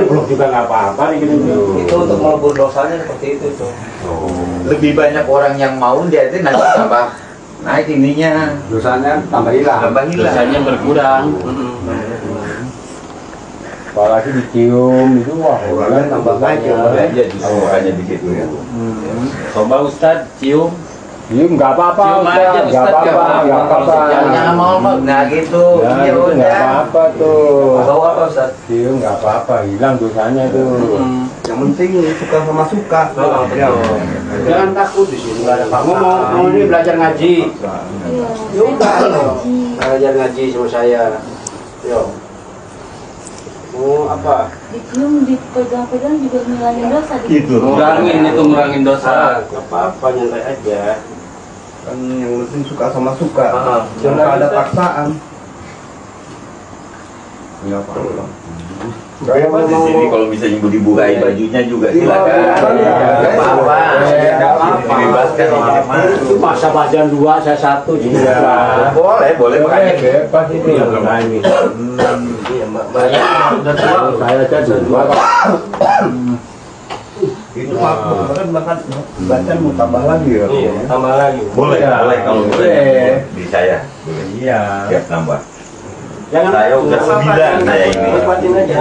ini belum juga nggak apa-apa nih gitu. Itu untuk melebur dosanya seperti itu tuh. Lebih banyak orang yang mau dia itu nanti tambah naik ininya. Dosanya tambah hilang. Dosanya berkurang. Apalagi dicium itu wah orangnya tambah banyak. Aja makanya di situ ya. Coba Ustadz cium. Cium nggak apa-apa, Cium aja, nggak Ustadz, apa-apa, nggak apa-apa. Jangan mau nah gitu. Ya, Ya itu nggak udah. apa-apa tuh. Tahu apa Ustaz? Cium nggak apa-apa, hilang dosanya tuh. Yang penting suka sama suka. Jangan takut di sini. Kamu mau ini belajar ngaji. Juga Belajar ngaji sama saya. Yo. Mau apa? dicium, dipegang-pegang juga ngilangin dosa. Itu. Ngurangin dosa. Nggak apa-apa, nyantai aja. Kan yang penting suka sama suka. Jangan Jangan ada bisa. paksaan. Enggak apa-apa. Bebas di sini kalau misalnya ibu dibukain bajunya juga silakan. Nggak apa-apa. Nggak apa-apa. Dibebaskan Itu masa bagian 2, saya 1 juga. Boleh makanya. Bebas ini. Nah ini. Iya, banyak udah tua. Saya aja 2. Itu bahkan bacaan mau tambah lagi ya. Iya, tambah lagi. Boleh kalau boleh di saya. Iya. Siap nambah. Jangan Saya udah 9 saya ini. Nikmatin aja.